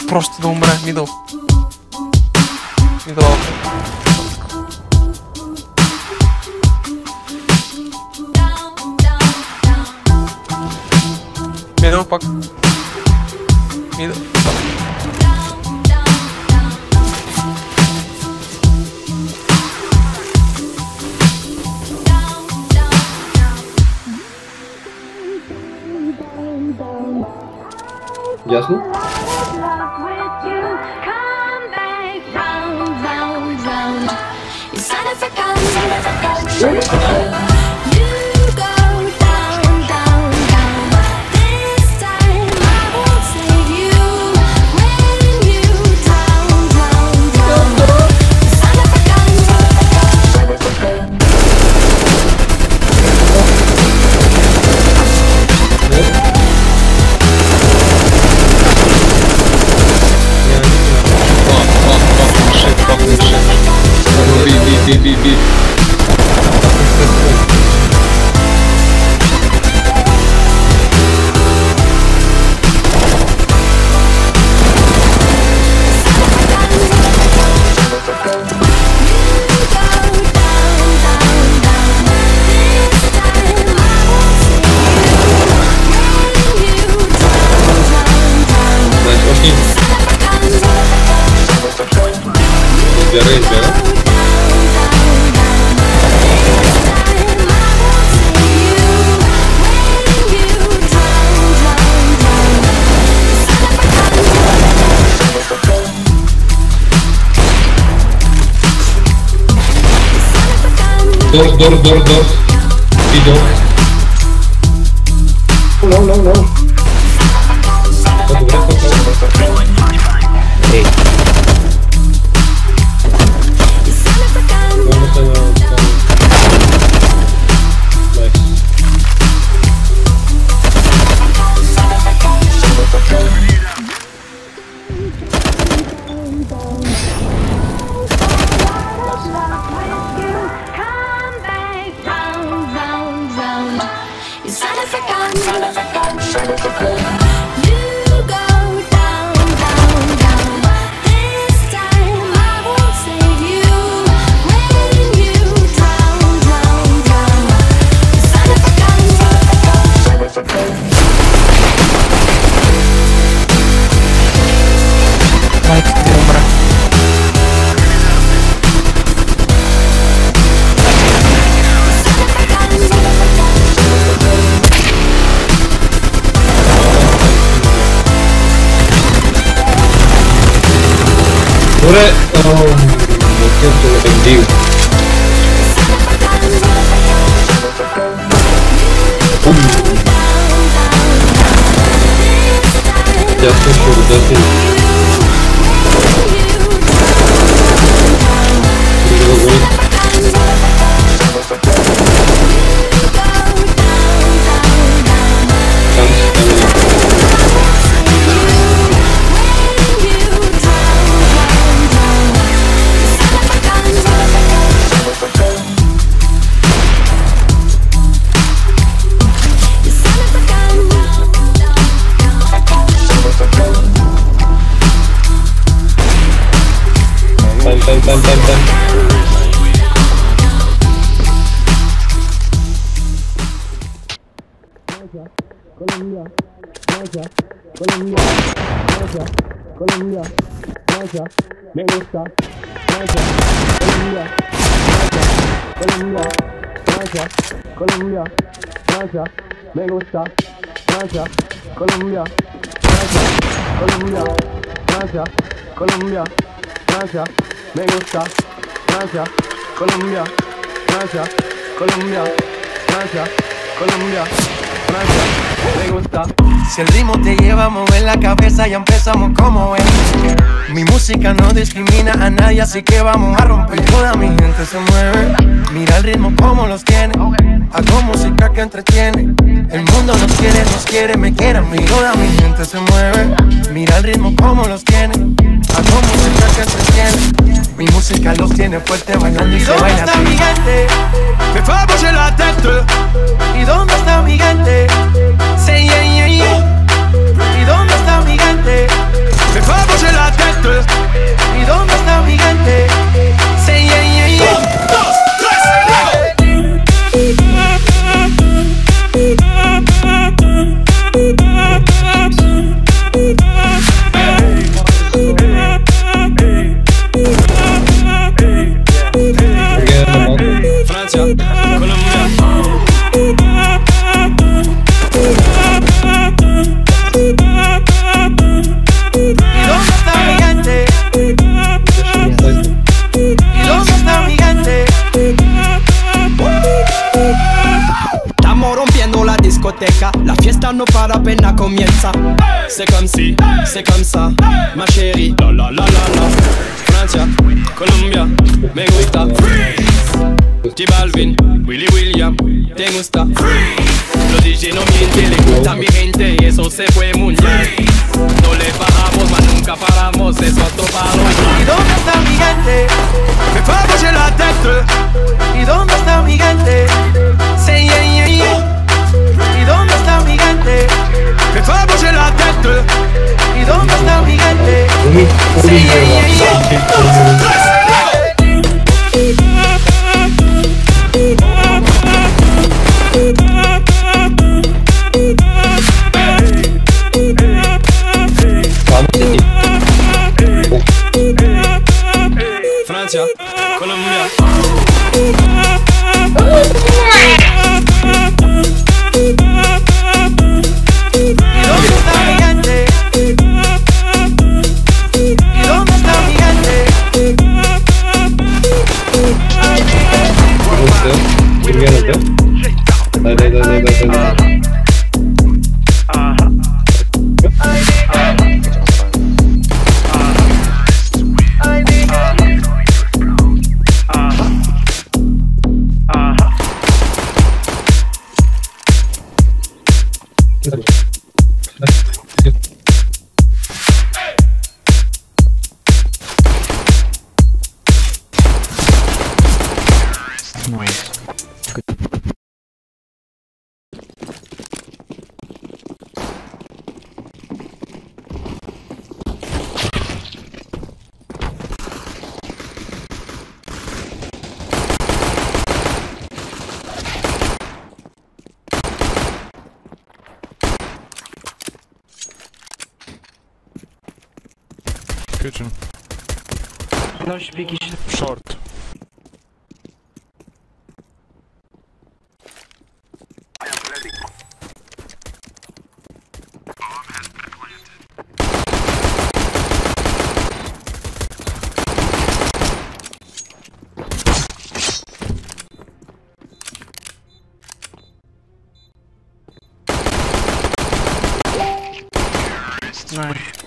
просто да умре. Мидъл. Мидъл. Мидъл пак. Мидъл. Ясно? Би. Избирай. Door. Video. No. Hey. Ora, o tempo vendido. Já fechou, Time. Colombia, me gusta. Francia, me gusta. Francia, Colombia, me gusta. Francia, Colombia, me gusta. Si el ritmo te lleva a mover la cabeza, ya empezamos como es. Mi música no discrimina a nadie, así que vamos a romper. Toda mi gente se mueve, mira el ritmo como los tiene. Hago música que entretiene. El mundo nos quiere, me quiere a mí. Toda mi gente se mueve, mira el ritmo como los tiene. Hago música que entretiene. Mi música los tiene fuerte bailando y se baila. ¿Y dónde está mi gente? Me fait bouger la tête. ¿Y dónde está mi gente? Say yeah. ¿Y dónde está mi gente? Me fait bouger fa appena comienza. C'est comme si, c'est comme ça, ma chérie. La la la la la. Francia, Colombia, me gusta. J Balvin, Willy William, te gusta. Los DJ no mienten, le gusta a mi gente y eso se fue muy bien. No le bajamos, mas nunca paramos, eso es topado. ¿Y dónde está mi gente? Me fue a bouger la tête. ¿Y dónde está mi gente? Say yeah yeah yeah. ¿Y dónde está mi gente? Me fue a bouger la tête. ¿Y dónde está mi gente? Say yeah yeah yeah. Francia, Colombia. ¿Y dónde está mi gente? ¿Y dónde está mi gente? Kitchen. No śpiki się. Short. Nice.